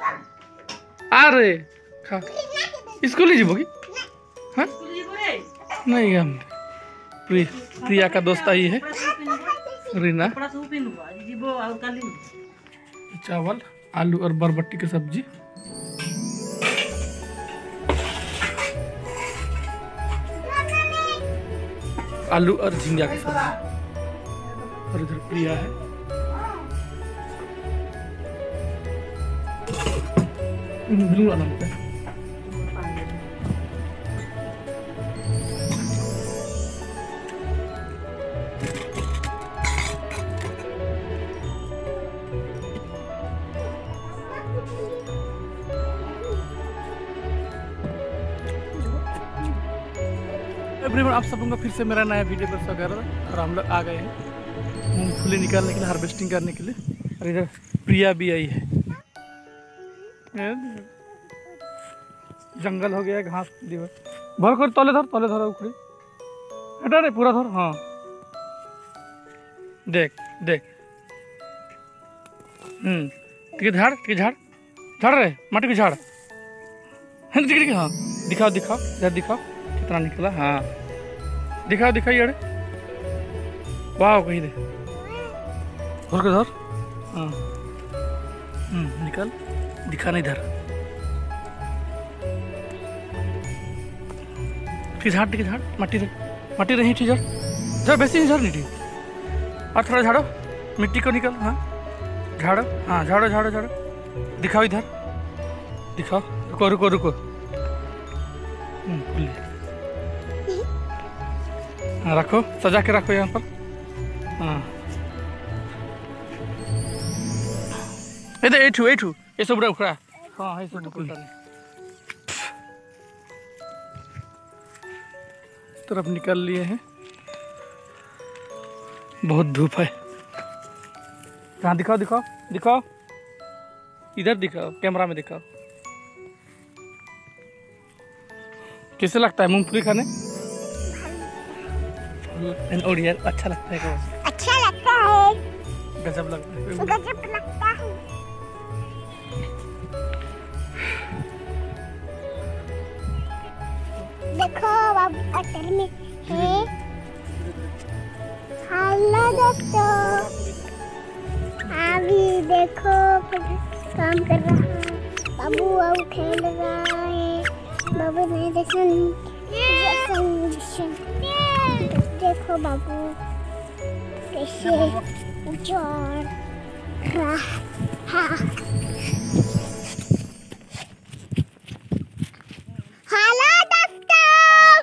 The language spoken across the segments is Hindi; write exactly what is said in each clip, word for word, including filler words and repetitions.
अरे खा स्कूल ही जीवोगी हाँ नहीं हम प्रिय प्रिया का दोस्त आई है रीना। चावल आलू और बरबट्टी की सब्जी, आलू और झींगा की सब्जी, और इधर प्रिया है। ब्लू वाला एवरीवन, आप सब लोगों का फिर से मेरा नया वीडियो पर स्वागत है। और हम लोग आ गए हैं मूंगफली निकालने के लिए, हार्वेस्टिंग करने के लिए। और इधर प्रिया भी आई है। जंगल हो गया है, घास दीवार भर कर तले धर तले धर उखड़ी एटा रे पूरा धर। हाँ देख देख हम्म ठीक झाड़ ठीक झाड़ झाड़ रे माटी की झाड़ है ना। हाँ दिखाओ दिखाओ इधर दिखाओ कितना निकला। हाँ दिखाओ दिखाओ ये वाह कहीं दे धर के धर। हाँ हम्म निकल दिखा नहीं धर ठीक झाड़ ठीक झाड़ माटी रे माटी रही ठीक झाड़ झाड़ बेसी नहीं झाड़ नहीं ठीक। और थोड़ा झाड़ो मिट्टी को निकल। हाँ झाड़ो हाँ झाड़ो झाड़ो झाड़ो दिखाओ इधर दिखाओ। रुको रुको रुको खुली। हाँ रखो सजा के रखो यहाँ पर। हाँ इधर एठू एठू ये सब उखड़ा। हाँ ये सब खुलता नहीं तरफ निकल लिए हैं। बहुत धूप है। कहाँ दिखाओ दिखाओ दिखाओ इधर दिखाओ कैमरा में दिखाओ। कैसे लगता है मूंगफली खाने? और यार अच्छा लगता है क्या? अच्छा लगता है, गजब लगता है, गजब लगता है। देखो अब अटर में है। हेलो दोस्तों, अभी देखो काम कर रहा है बाबू। अब खेल रहा है बाबू ने। देखो देखो बाबू कैसे जोर रहा। हेलो दोस्तों,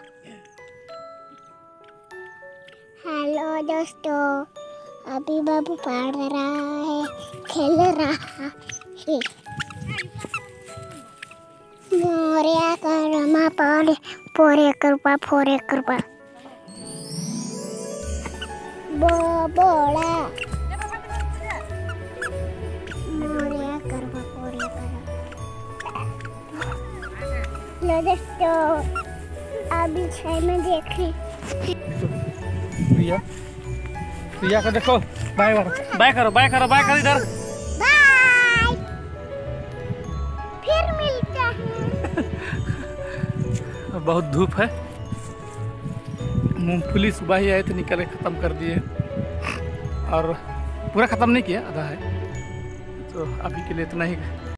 हेलो दोस्तों, अभी बाबू पढ़ रहा है, खेल रहा है। मोरिया करमा पड़े पोरे कृपा फोरे कृपा बोला मोरिया कृपा पोरे कृपा। लो दोस्तों अभी छह में देखें प्रिया प्रिया का देखो। बाय करो बाय करो बाय करो बाय करो इधर। बाय फिर मिलते हैं। बहुत धूप है। मूंगफली सुबह ही आए थे निकल के ख़त्म कर दिए और पूरा ख़त्म नहीं किया, आधा है। तो अभी के लिए इतना ही।